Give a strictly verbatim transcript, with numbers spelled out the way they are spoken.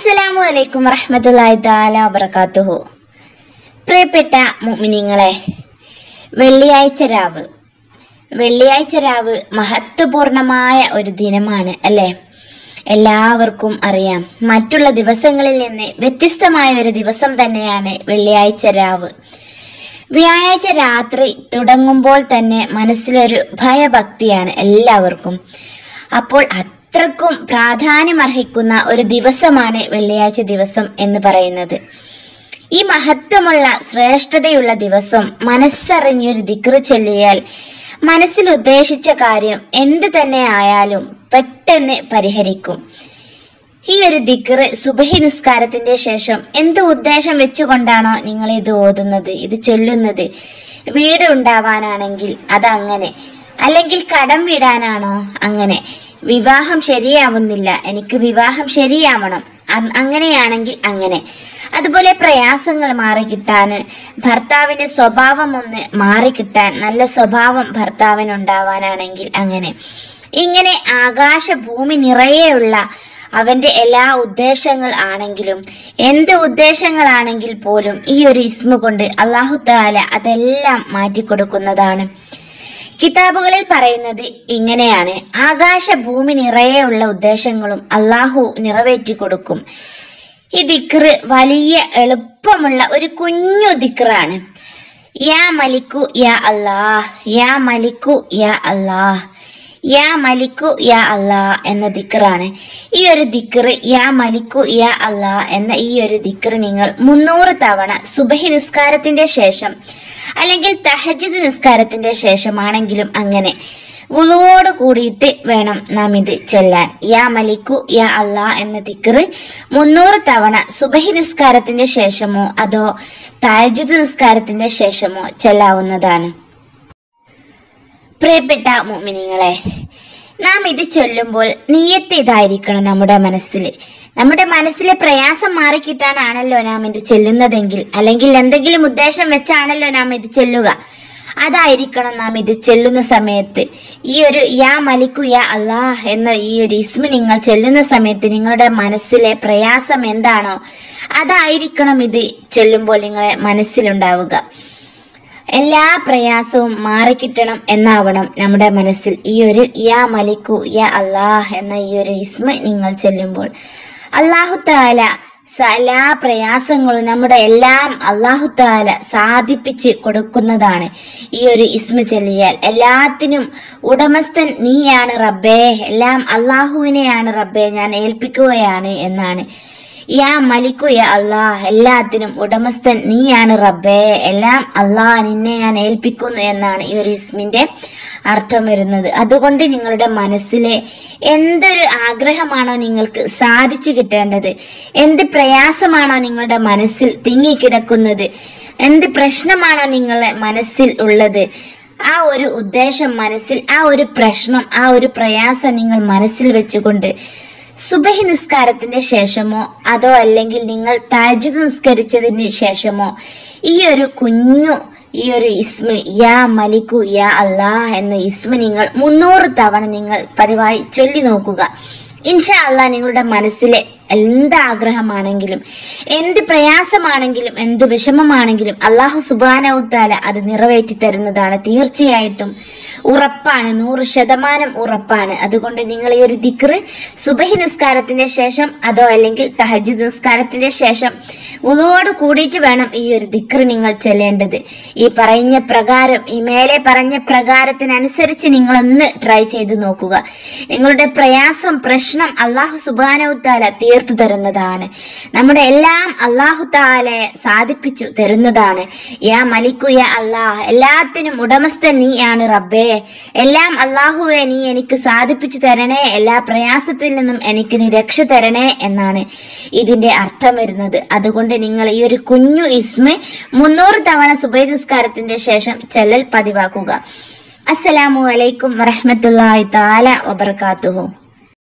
അസ്സലാമു അലൈക്കും വറഹ്മത്തുള്ളാഹി തആല വബറകാതുഹു. പ്രിയപ്പെട്ട മുഅ്മിനീങ്ങളെ, വെള്ളിയാഴ്ച രാവ് വെള്ളിയാഴ്ച രാവ് മഹത്വപൂർണമായ ഒരു ദിനമാണ് അല്ലേ? എല്ലാവർക്കും അറിയാം, മറ്റുള്ള ദിവസങ്ങളിൽ നിന്ന് വ്യത്യസ്തമായ ഒരു ദിവസം തന്നെയാണ് വെള്ളിയാഴ്ച രാവ്. വ്യാഴാഴ്ച രാത്രി തുടങ്ങുമ്പോൾ തന്നെ മനസ്സിലൊരു ഭയഭക്തിയാണ് എല്ലാവർക്കും. അപ്പോൾ അത്രക്കും പ്രാധാന്യമർഹിക്കുന്ന ഒരു ദിവസമാണ് വെള്ളിയാഴ്ച ദിവസം എന്ന് പറയുന്നത്. ഈ മഹത്വമുള്ള ശ്രേഷ്ഠതയുള്ള ദിവസം മനസ്സറിഞ്ഞൊരു ദിക്റ് ചൊല്ലിയാൽ മനസ്സിൽ ഉദ്ദേശിച്ച കാര്യം എന്ത് തന്നെ ആയാലും പെട്ടെന്ന് പരിഹരിക്കും. ഈ ഒരു ദിക്റ് സുബഹി നിസ്കാരത്തിന്റെ ശേഷം എന്ത് ഉദ്ദേശം വെച്ചുകൊണ്ടാണോ നിങ്ങൾ ഇത് ഓതുന്നത്, ഇത് ചൊല്ലുന്നത്, വീട് ഉണ്ടാവാനാണെങ്കിൽ അതങ്ങനെ, അല്ലെങ്കിൽ കടം വിടാനാണോ അങ്ങനെ, വിവാഹം ശരിയാവുന്നില്ല എനിക്ക് വിവാഹം ശരിയാവണം അങ്ങനെയാണെങ്കിൽ അങ്ങനെ, അതുപോലെ പ്രയാസങ്ങൾ മാറിക്കിട്ടാൻ, ഭർത്താവിന്റെ സ്വഭാവം ഒന്ന് മാറിക്കിട്ടാൻ, നല്ല സ്വഭാവം ഭർത്താവിനുണ്ടാവാനാണെങ്കിൽ അങ്ങനെ, ഇങ്ങനെ ആകാശ ഭൂമി നിറയെയുള്ള അവന്റെ എല്ലാ ഉദ്ദേശങ്ങൾ ആണെങ്കിലും എന്ത് ഉദ്ദേശങ്ങളാണെങ്കിൽ പോലും ഈ ഒരു ഇസ്മ കൊണ്ട് അല്ലാഹു തആല അതെല്ലാം മാറ്റിക്കൊടുക്കുന്നതാണ്. കിതാബുകളിൽ പറയുന്നത് ഇങ്ങനെയാണ്: ആകാശ ഭൂമി നിറയെയുള്ള ഉദ്ദേശങ്ങളും അല്ലാഹു നിറവേറ്റി കൊടുക്കും. ഈ ദിക്റ് വലിയ എളുപ്പമുള്ള ഒരു കുഞ്ഞു ദിക്റാണ്. യാ മലിക്കു യാ അല്ലാഹ്, യാ മലിക്കു യാ അല്ലാഹ്, യാ മലിക്കു യാ അല്ലാഹ് എന്ന ദിക്റാണ്. ഈ ഒരു ദിക്റ് യാ മലിക്കു യാ അല്ലാഹ് എന്ന ഈ ഒരു ദിക്റ് നിങ്ങൾ മുന്നൂറ് തവണ സുബഹി നിസ്കാരത്തിന്റെ ശേഷം അല്ലെങ്കിൽ തഹജ്ജുദ് നിസ്കാരത്തിന്റെ ശേഷമാണെങ്കിലും അങ്ങനെ വുളുവോട് കൂടിയിട്ട് വേണം നാം ഇത് ചൊല്ലാൻ. യാ മലിക്കു യാ അല്ലാഹ് എന്ന ദിക്റ് മുന്നൂറ് തവണ സുബഹി നിസ്കാരത്തിന്റെ ശേഷമോ അതോ തഹജ്ജുദ് നിസ്കാരത്തിന്റെ ശേഷമോ ചൊല്ലാവുന്നതാണ്. പ്രിയപ്പെട്ട മുഅ്മിനീങ്ങളെ, നാം ഇത് ചൊല്ലുമ്പോൾ നിയ്യത്ത് ഇതായിരിക്കണം നമ്മുടെ മനസ്സിൽ. നമ്മുടെ മനസ്സിലെ പ്രയാസം മാറിക്കിട്ടാനാണല്ലോ നാം ഇത് ചെല്ലുന്നതെങ്കിൽ, അല്ലെങ്കിൽ എന്തെങ്കിലും ഉദ്ദേശം വെച്ചാണല്ലോ നാം ഇത് ചെല്ലുക, അതായിരിക്കണം നാം ഇത് ചെല്ലുന്ന സമയത്ത്. ഈ ഒരു യാ മലിക്കു യാ അല്ലാഹ് എന്ന ഈ ഒരു ഇസ്മ നിങ്ങൾ ചൊല്ലുന്ന സമയത്ത് നിങ്ങളുടെ മനസ്സിലെ പ്രയാസം എന്താണോ അതായിരിക്കണം ഇത് ചൊല്ലുമ്പോൾ നിങ്ങളെ മനസ്സിലുണ്ടാവുക. എല്ലാ പ്രയാസവും മാറിക്കിട്ടണം എന്നാവണം നമ്മുടെ മനസ്സിൽ ഈ ഒരു യാ മലിക്കു യാ അല്ലാഹ് എന്ന ഈ ഒരു ഇസ്മ നിങ്ങൾ ചൊല്ലുമ്പോൾ. അല്ലാഹു തആല എല്ലാ പ്രയാസങ്ങളും നമ്മുടെ എല്ലാം അല്ലാഹു തആല സാധിപ്പിച്ച് കൊടുക്കുന്നതാണ്. ഈ ഒരു ഇസ്മ ചൊല്ലിയാൽ എല്ലാത്തിനും ഉടമസ്ഥൻ നീയാണ് റബ്ബേ, എല്ലാം അല്ലാഹുവിനെയാണ് റബ്ബേ ഞാൻ ഏൽപ്പിക്കുകയാണ് എന്നാണ്. യാ മലിക്കു യാ അല്ലാഹ്, എല്ലാത്തിനും ഉടമസ്ഥൻ നീയാണ് റബ്ബേ, എല്ലാം അല്ലാഹ് നിന്നെ ഞാൻ ഏൽപ്പിക്കുന്നു എന്നാണ് ഈ ഒരു ഇസ്മിന്റെ അർത്ഥം വരുന്നത്. അതുകൊണ്ട് നിങ്ങളുടെ മനസ്സിലെ എന്തൊരു ആഗ്രഹമാണോ നിങ്ങൾക്ക് സാധിച്ചു കിട്ടേണ്ടത്, എന്ത് പ്രയാസമാണോ നിങ്ങളുടെ മനസ്സിൽ തിങ്ങിക്കിടക്കുന്നത്, എന്ത് പ്രശ്നമാണോ നിങ്ങളുടെ മനസ്സിൽ ഉള്ളത്, ആ ഒരു ഉദ്ദേശം മനസ്സിൽ, ആ ഒരു പ്രശ്നം, ആ ഒരു പ്രയാസം നിങ്ങൾ മനസ്സിൽ വെച്ചുകൊണ്ട് സുബഹി നിസ്കാരത്തിന്റെ ശേഷമോ അതോ അല്ലെങ്കിൽ നിങ്ങൾ തഹജ്ജുദ് നിസ്കരിച്ചതിന് ശേഷമോ ഈ ഒരു കുഞ്ഞു ഈ ഒരു ഇസ്മ യാ മലിക്കു യാ അല്ലാഹ് എന്ന ഇസ്മ നിങ്ങൾ മുന്നൂറ് തവണ നിങ്ങൾ പതിവായി ചൊല്ലി നോക്കുക. ഇൻഷാ അല്ലാഹ് നിങ്ങളുടെ മനസ്സിലെ എന്താഗ്രഹമാണെങ്കിലും എന്ത് പ്രയാസമാണെങ്കിലും എന്ത് വിഷമമാണെങ്കിലും അല്ലാഹു സുബ്ഹാനഹു തആല അത് നിറവേറ്റി തരുന്നതാണ്. തീർച്ചയായിട്ടും ഉറപ്പാണ്, നൂറ് ശതമാനം ഉറപ്പാണ്. അതുകൊണ്ട് നിങ്ങൾ ഈ ഒരു ദിക്റ് സുബഹി നിസ്കാരത്തിന്റെ ശേഷം അതോ അല്ലെങ്കിൽ തഹജ്ജുദ് നിസ്കാരത്തിന്റെ ശേഷം വുളുവോട് കൂടിയിട്ട് വേണം ഈ ഒരു ദിക്റ് നിങ്ങൾ ചൊല്ലേണ്ടത്. ഈ പറഞ്ഞ പ്രകാരം, ഈ മേലെ പറഞ്ഞ പ്രകാരത്തിനനുസരിച്ച് നിങ്ങളൊന്ന് ട്രൈ ചെയ്ത് നോക്കുക. നിങ്ങളുടെ പ്രയാസം, പ്രശ്നം അല്ലാഹു സുബ്ഹാനഹു തആല തീർത്തു തരുന്നതാണ്. നമ്മുടെ എല്ലാം അല്ലാഹു തആല സാധിപ്പിച്ചു തരുന്നതാണ്. യാ മലിക്കു യാ അല്ലാഹ്, എല്ലാത്തിനും ഉടമസ്ഥൻ നീയാണ് റബ്ബേ, എല്ലാം അല്ലാഹുവേ നീ എനിക്ക് സാധിപ്പിച്ചു തരണേ, എല്ലാ പ്രയാസത്തിൽ നിന്നും എനിക്ക് നീ രക്ഷ തരണേ എന്നാണ് ഇതിന്റെ അർത്ഥം വരുന്നത്. അതുകൊണ്ട് നിങ്ങൾ ഈ ഒരു കുഞ്ഞു ഇസ്മ മുന്നൂറ് തവണ സുബഹി നിസ്കാരത്തിന്റെ ശേഷം ചൊല്ലൽ പതിവാക്കുക. അസ്സലാമു അലൈക്കും വറഹ്മത്തുള്ളാഹി തആല വബറകാതുഹു.